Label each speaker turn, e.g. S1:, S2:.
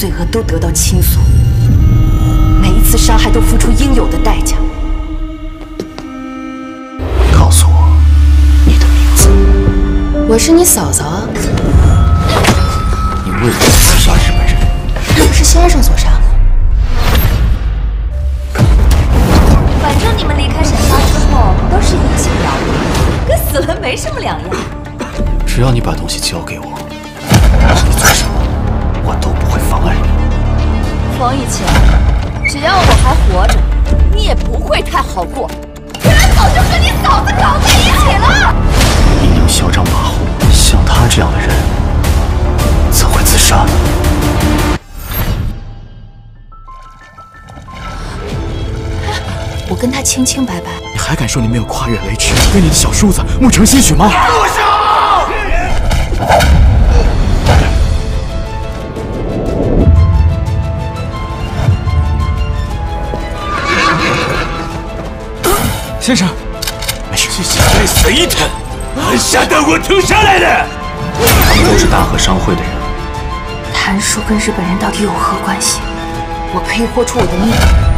S1: 罪恶都得到倾诉，每一次伤害都付出应有的代价。
S2: 告诉我你的名字。
S1: 我是你嫂嫂啊。
S2: 你为何刺杀日本人？
S1: 不是先生所杀吗？
S3: 反正你们离开沈家之后都是一起了，跟死了没什么两样。
S2: 只要你把东西交给我，你做什么我都不会妨碍你。
S3: 冯以前，只要我还活着，你也不会太好过。原来早就和你嫂子搞在一起了。
S2: 你娘嚣张跋扈，像他这样的人怎会自杀呢？
S1: 我跟他清清白白。
S4: 你还敢说你没有跨越雷池，为你的小叔子沐成鲜血吗？住手！先生，没事。
S5: 该死一团，还下得我头上来的？
S2: 他们都是大和商会的人。
S1: 谭叔跟日本人到底有何关系？我可以豁出我的命